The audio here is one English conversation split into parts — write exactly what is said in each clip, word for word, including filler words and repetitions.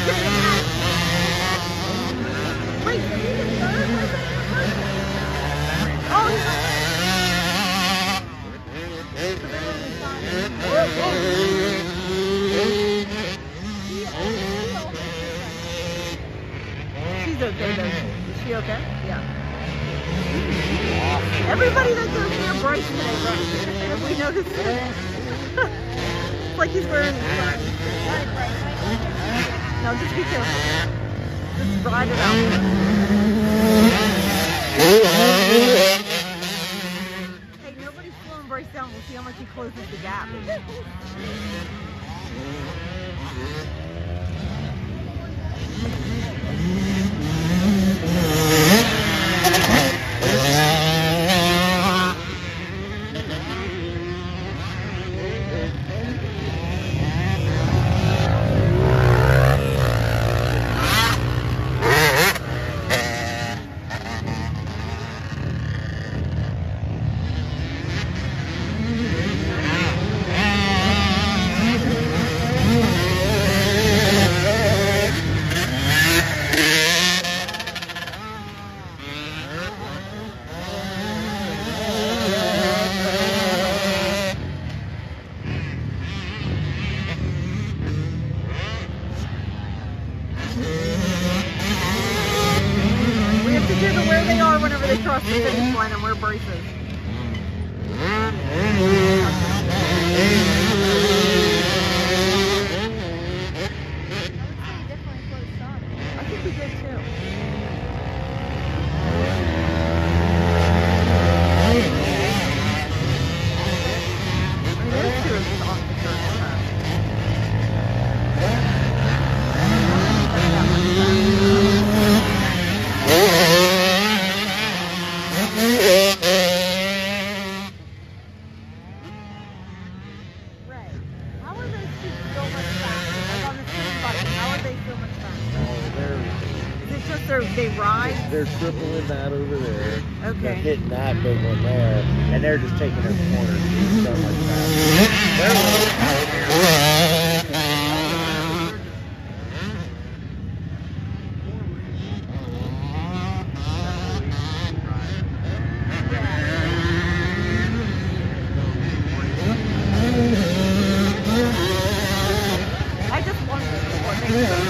Wait, is he the third? Oh, he's not. She's okay though. Is she okay? Yeah. Everybody that goes near Bryce today, right? Have we noticed it? It's like he's wearing fun. No, just be careful. Just ride it out. Hey, nobody's slowing Bryce down. We'll see how much he closes the gap. Where they are whenever they cross the finish line and wear braces. I think we did too. I mean, those two are just off the church path. They ride? They're tripling that over there. Okay. They're hitting that big one there, and they're just taking their corners so much faster. I just wanted to see what they do.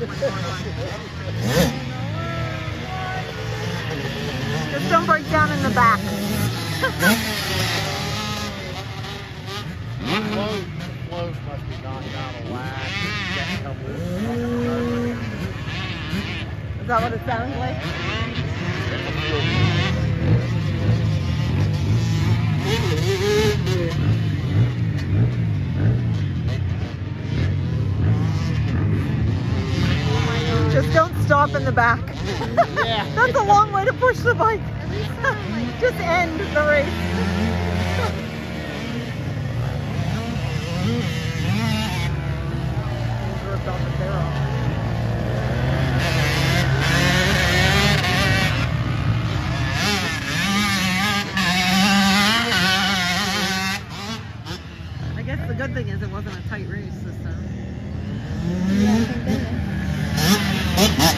Just don't break down in the back. Float, float must be gone down a lag. Can't come loose. Is that what it sounds like? Just don't stop in the back. Yeah. That's a long way to push the bike. Just end the race. I guess the good thing is it wasn't a tight race this time. Yeah, thank goodness.